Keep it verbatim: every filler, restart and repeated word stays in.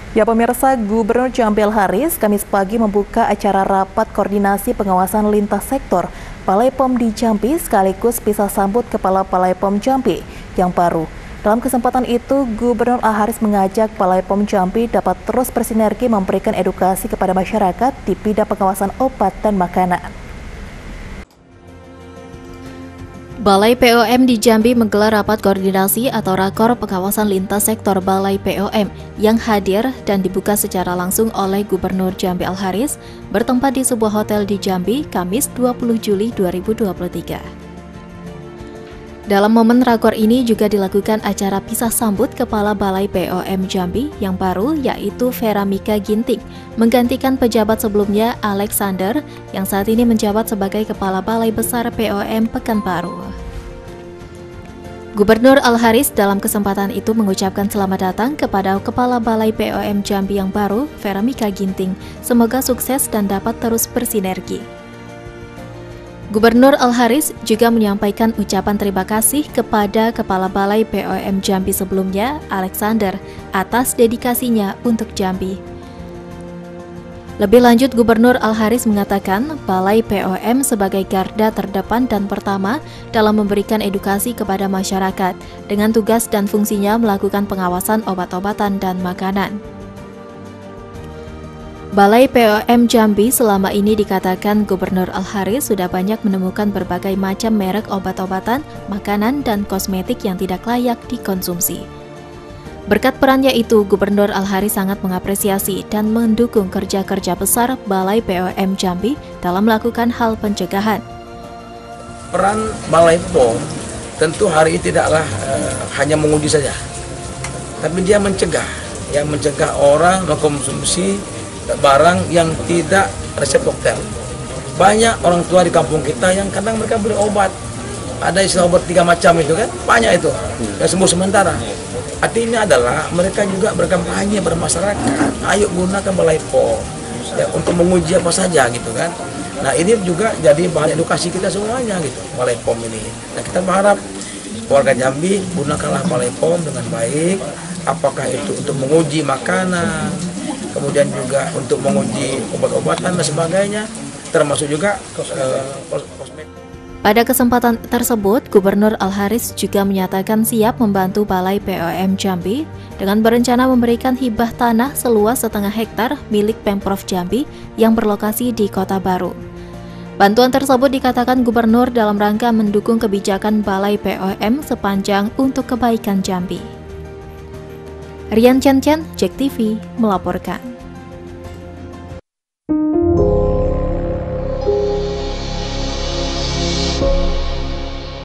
Ya pemirsa, Gubernur Jambi Al-Haris Kamis pagi membuka acara rapat koordinasi pengawasan lintas sektor Balai P O M di Jambi sekaligus bisa sambut Kepala Balai P O M Jambi yang baru. Dalam kesempatan itu, Gubernur Al-Haris mengajak Balai P O M Jambi dapat terus bersinergi memberikan edukasi kepada masyarakat di bidang pengawasan obat dan makanan. Balai P O M di Jambi menggelar rapat koordinasi atau rakor pengawasan lintas sektor Balai P O M yang hadir dan dibuka secara langsung oleh Gubernur Jambi Al-Haris bertempat di sebuah hotel di Jambi, Kamis dua puluh Juli dua ribu dua puluh tiga. Dalam momen rakor ini juga dilakukan acara pisah sambut Kepala Balai P O M Jambi yang baru yaitu Vera Mika Ginting, menggantikan pejabat sebelumnya Alexander yang saat ini menjabat sebagai Kepala Balai Besar P O M Pekanbaru. Gubernur Al-Haris dalam kesempatan itu mengucapkan selamat datang kepada Kepala Balai P O M Jambi yang baru, Vera Mika Ginting. Semoga sukses dan dapat terus bersinergi. Gubernur Al-Haris juga menyampaikan ucapan terima kasih kepada Kepala Balai P O M Jambi sebelumnya, Alexander, atas dedikasinya untuk Jambi. Lebih lanjut, Gubernur Al-Haris mengatakan Balai P O M sebagai garda terdepan dan pertama dalam memberikan edukasi kepada masyarakat dengan tugas dan fungsinya melakukan pengawasan obat-obatan dan makanan. Balai P O M Jambi selama ini dikatakan Gubernur Al-Haris sudah banyak menemukan berbagai macam merek obat-obatan, makanan, dan kosmetik yang tidak layak dikonsumsi. Berkat perannya itu, Gubernur Al-Haris sangat mengapresiasi dan mendukung kerja-kerja besar Balai P O M Jambi dalam melakukan hal pencegahan. Peran Balai P O M tentu hari ini tidaklah uh, hanya menguji saja, tapi dia mencegah, yang mencegah orang mengkonsumsi barang yang tidak resep dokter. Banyak orang tua di kampung kita yang kadang mereka beli obat, ada istilah obat tiga macam itu kan, banyak itu, yang sembuh sementara. Artinya adalah mereka juga berkampanye pada masyarakat, ayo gunakan Balai P O M ya, untuk menguji apa saja gitu kan. Nah ini juga jadi bahan edukasi kita semuanya gitu, Balai P O M ini. Nah kita berharap warga Jambi gunakanlah Balai P O M dengan baik, apakah itu untuk menguji makanan, kemudian juga untuk menguji obat-obatan dan sebagainya, termasuk juga kosmetik. Pada kesempatan tersebut, Gubernur Al-Haris juga menyatakan siap membantu Balai P O M Jambi dengan berencana memberikan hibah tanah seluas setengah hektar milik Pemprov Jambi yang berlokasi di Kota Baru. Bantuan tersebut dikatakan Gubernur dalam rangka mendukung kebijakan Balai P O M sepanjang untuk kebaikan Jambi. Rian Chen Chen, Jek T V, melaporkan.